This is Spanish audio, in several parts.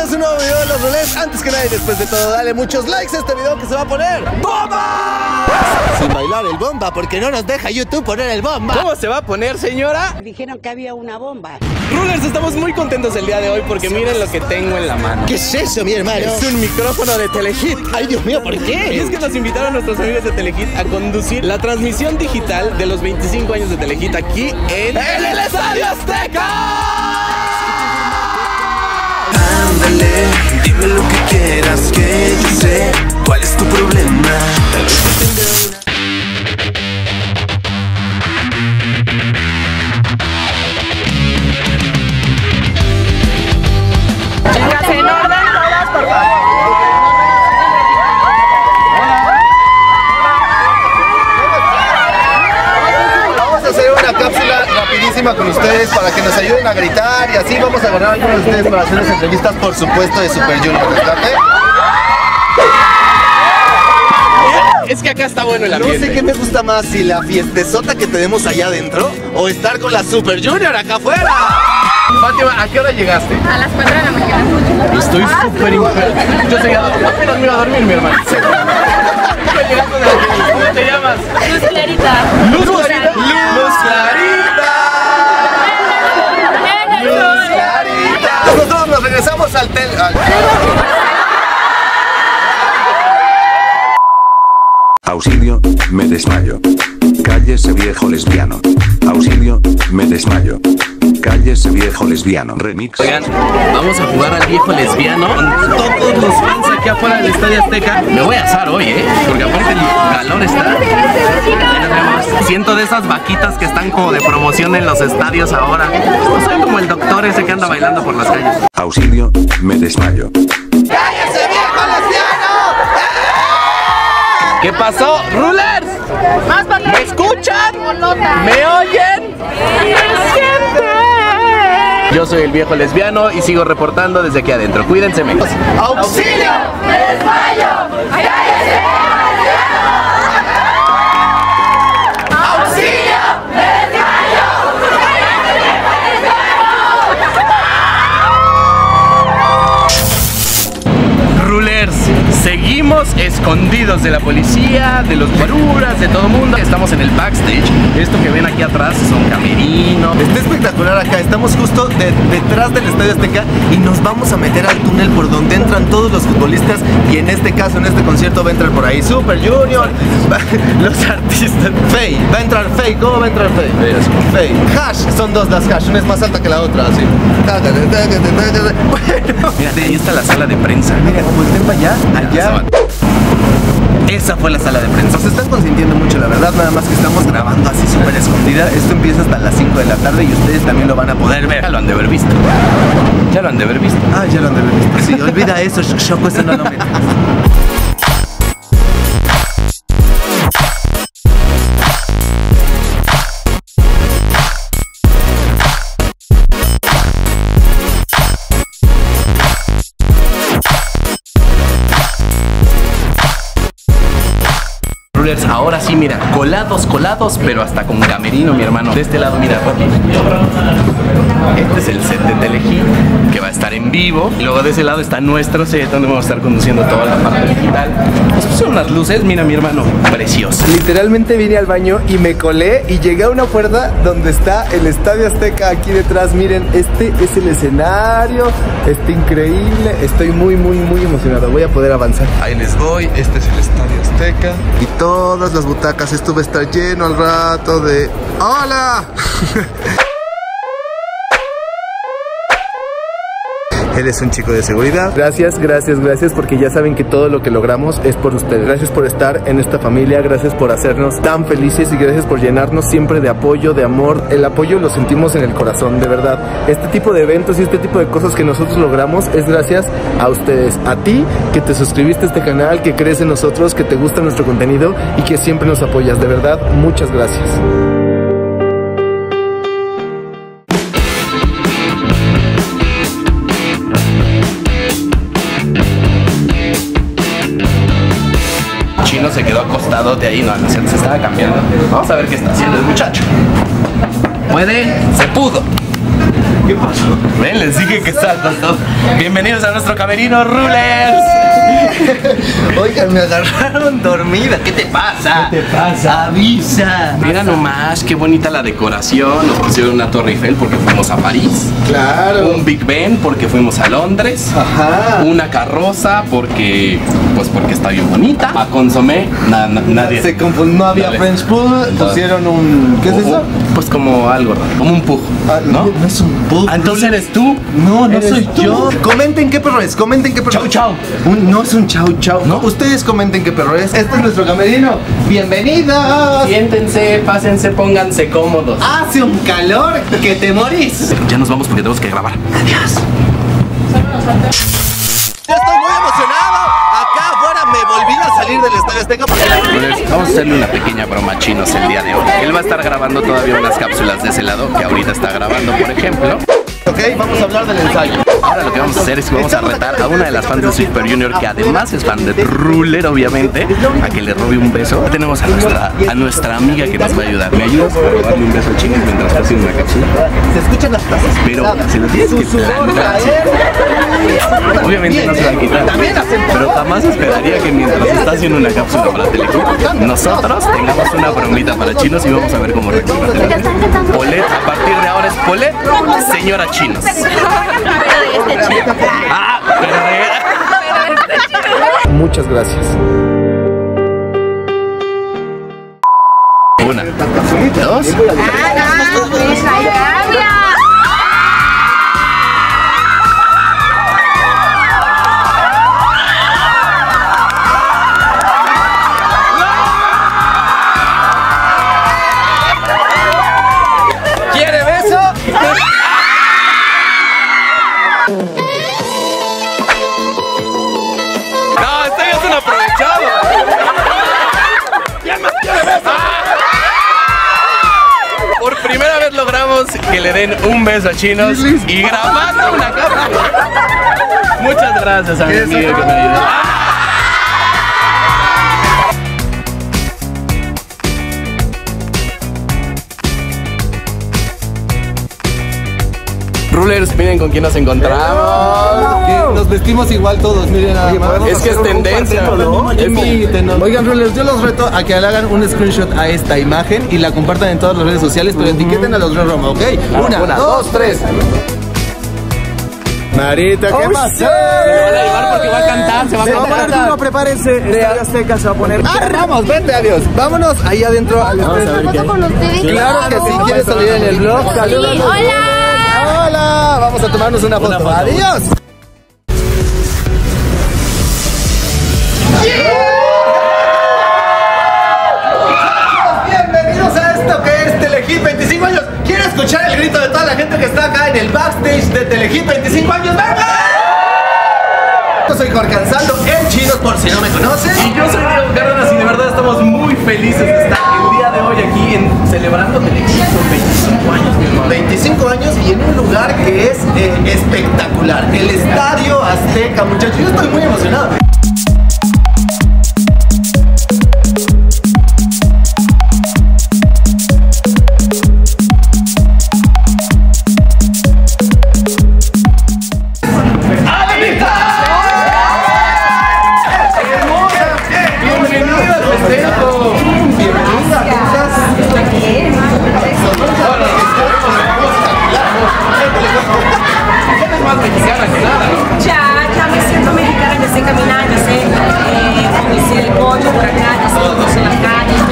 bienvenidos a un nuevo video de los Rulers. Antes que nada y después de todo, dale muchos likes a este video que se va a poner ¡bomba! Sin bailar el bomba, porque no nos deja YouTube poner el bomba. ¿Cómo se va a poner, señora? Dijeron que había una bomba. Rulers, estamos muy contentos el día de hoy porque miren lo que tengo en la mano. ¿Qué es eso, mi hermano? Es un micrófono de Telehit. Ay, Dios mío, ¿por qué? Y es que nos invitaron nuestros amigos de Telehit a conducir la transmisión digital de los 25 años de Telehit aquí en el Estadio Azteca. Ándale, dime lo que quieras, que yo sé cuál es tu problema. Tal vez te tenga una... Chicas, en orden todas, por favor. Vamos a hacer una cápsula rapidísima con ustedes para que nos ayuden a gritar y así vamos a agarrar a algunos de ustedes para hacer las entrevistas, por supuesto, de Super Junior. Es que acá está bueno el ambiente. No sé qué me gusta más, si la fiestezota que tenemos allá adentro o estar con la Super Junior acá afuera. Fátima, ¿a qué hora llegaste? A las 4 de la mañana. Estoy súper impresionado. Yo sé, apenas me iba a dormir, mi hermano. ¿Cómo te llamas? Luz Clarita. Luz Clarita. Luz Clarita. Luz Clarita. Nosotros nos regresamos al Auxilio, me desmayo. Cállese viejo lesbiano. Auxilio, me desmayo. Cállese viejo lesbiano. Remix. Oigan, vamos a jugar al viejo lesbiano con todos los fans aquí afuera del Estadio Azteca. Me voy a asar hoy, porque aparte el calor está. Siento de esas vaquitas que están como de promoción en los estadios ahora. No soy como el doctor ese que anda bailando por las calles. Auxilio, me desmayo. ¡Cállese viejo lesbiano! ¿Qué pasó, Rulers? ¿Me escuchan? ¿Me oyen? Yo soy el viejo lesbiano y sigo reportando desde aquí adentro. Cuídense, amigos. ¡Auxilio! ¡Me desmayo! ¡Cállese! ¡Auxilio! Rulers, seguimos escondidos de la policía, de los guaruras, de todo mundo. Estamos en el backstage. Esto que ven aquí atrás es un camerino. Está espectacular acá, estamos justo detrás del Estadio Azteca y nos vamos a meter al túnel por donde entran todos los futbolistas y en este caso, en este concierto va a entrar por ahí Super Junior, los artistas. Faye, va a entrar Faye, ¿cómo va a entrar Faye? Faye. Hash, son dos las Hash, una es más alta que la otra, así. Bueno. Mira, ahí está la sala de prensa. Mira, volteen para allá. Esa fue la sala de prensa. Nos están consintiendo mucho, la verdad, nada más que estamos grabando así súper escondida. Esto empieza hasta las 5 de la tarde y ustedes también lo van a poder ver. Ya lo han de haber visto. Ya lo han de haber visto. Ah, ya lo han de haber visto. Sí, olvida eso, Shoko, eso no lo metas. Ahora sí, mira, colados, pero hasta con camerino, mi hermano. De este lado, mira, Rocky. Este es el set de Telehit, que va a estar en vivo. Y luego de ese lado está nuestro set, donde vamos a estar conduciendo toda la parte digital. Nos pusieron unas luces, mira, mi hermano, precioso. Literalmente vine al baño y me colé y llegué a una puerta donde está el Estadio Azteca aquí detrás. Miren, este es el escenario, está increíble. Estoy muy emocionado, voy a poder avanzar. Ahí les voy, este es el Estadio Azteca. Y todas las butacas, esto va a estar lleno al rato de... ¡Hola! Él es un chico de seguridad. Gracias, porque ya saben que todo lo que logramos es por ustedes. Gracias por estar en esta familia, gracias por hacernos tan felices y gracias por llenarnos siempre de apoyo, de amor. El apoyo lo sentimos en el corazón, de verdad. Este tipo de eventos y este tipo de cosas que nosotros logramos es gracias a ustedes. A ti, que te suscribiste a este canal, que crees en nosotros, que te gusta nuestro contenido y que siempre nos apoyas. De verdad, muchas gracias. Chino se quedó acostado de ahí, no, se estaba cambiando. Vamos a ver qué está haciendo el muchacho. ¿Puede? Se pudo. ¿Qué pasó? Ven, les dije que está acostado. Bienvenidos a nuestro camerino, Rulers. Oigan, me agarraron dormida. ¿Qué te pasa? ¿Qué te pasa? Avisa. Mira nomás, qué bonita la decoración. Nos pusieron una Torre Eiffel porque fuimos a París. Claro. Un Big Ben porque fuimos a Londres. Ajá. Una carroza porque está bien bonita. A consomé, nadie. Se confundió, no había Dale. French Pool, pusieron un... ¿Qué es eso? Pues como algo raro, como un pug, ¿no? No es un pug. Ah, entonces eres tú. No, no Eres soy tú. yo. Comenten qué perro es, comenten qué perro Chau, es. chau. No es un chau chau. ¿No? Ustedes comenten qué perro es. Este es nuestro camerino. ¡Bienvenidos! Siéntense, pásense, pónganse cómodos. Hace un calor que te morís. Ya nos vamos porque tenemos que grabar. Adiós. Ya estoy muy emocionado. Acá afuera me volví a salir del Estadio Azteca porque... Vamos a hacerle una pequeña broma a Chinos el día de hoy. Él va a estar grabando todavía unas cápsulas de ese lado que ahorita está grabando, por ejemplo. Ok, vamos a hablar del ensayo. Ahora lo que vamos a hacer es que vamos a retar a una de las fans de Super Junior, que además es fan de Ruler, obviamente, a que le robe un beso. Tenemos a nuestra amiga que nos va a ayudar. ¿Me ayudas a robarle un beso a Chinos mientras está haciendo una cápsula? Se escuchan las tazas. Pero se lo tienes que plantar. Obviamente no se va a quitar. Pero jamás esperaría que mientras está haciendo una cápsula para Telehit, nosotros tengamos una bromita para Chinos y vamos a ver cómo reacciona. Polet, a partir de ahora es Polet, señora Chinos. Ah, Muchas gracias. una, dos. ¿Quiere beso? No, este es un aprovechado. Por primera vez logramos que le den un beso a Chinos y grabando una cápsula. Muchas gracias a mi amigo que me ayudó. Rulers, miren con quién nos encontramos. Nos vestimos igual todos, miren nada más. Es que es tendencia. Oigan, Rollers, yo los reto a que le hagan un screenshot a esta imagen y la compartan en todas las redes sociales, pero etiqueten a los Red Roma, ¿ok? Una, dos, tres. Marita, ¿qué pasa? Se van a llevar porque va a cantar, se va a cantar. No, prepárense, Estadio Azteca se va a poner. Vamos, vente, adiós. Vámonos ahí adentro. ¿Una foto con ustedes? Claro que sí, ¿quieres salir en el vlog? Sí, hola. Hola, vamos a tomarnos una foto. Adiós. Bienvenidos a esto que es Telehit 25 años. ¿Quieren escuchar el grito de toda la gente que está acá en el backstage de Telehit 25 años? ¡Venga! Yo soy Jorge Ansaldo, el Chinos, por si no me conocen. Y yo soy Diego Cárdenas y de verdad estamos muy felices de estar el día de hoy aquí celebrando Telehit por 25 años, mi hermano. 25 años y en un lugar que es espectacular. El Estadio Azteca, muchachos. Yo estoy muy emocionado. Ya me siento mexicana, ya sé caminar, ya sé conducir el coche por acá, ya sé conducir las calles.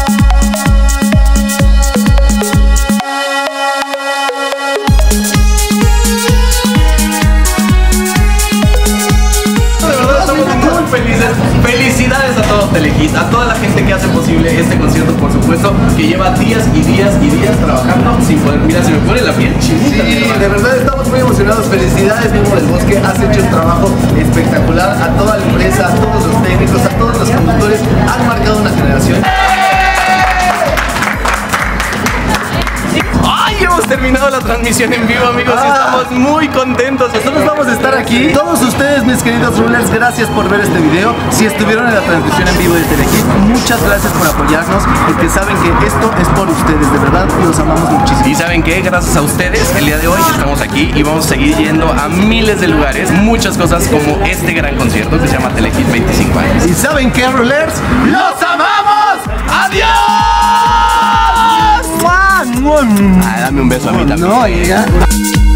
De verdad estamos muy felices. Felicidades a todo Telehit, a toda la gente que hace posible este concierto, por supuesto, que lleva días y días y días trabajando sin poder. Mira, se me pone la piel chinita. Sí, de verdad estamos muy emocionados. Felicidades, Memo del Bosque. Has hecho un trabajo espectacular. A toda la empresa, a todos los técnicos, a todos los conductores. Han marcado una generación. ¡Ay, hemos terminado la transmisión en vivo, amigos, y estamos muy contentos. Nosotros vamos a estar aquí. Todos ustedes, mis queridos rulers, gracias por ver este video. Si estuvieron en la transmisión en vivo de Telehit, muchas gracias por apoyarnos, porque saben que esto es por ustedes, de verdad, los amamos muchísimo. Y saben que gracias a ustedes, el día de hoy estamos aquí y vamos a seguir yendo a miles de lugares, muchas cosas como este gran concierto que se llama Telehit 25 años. ¿Y saben qué, rulers? ¡Los amamos! ¡Adiós! Dame un beso a mí también. No, llega.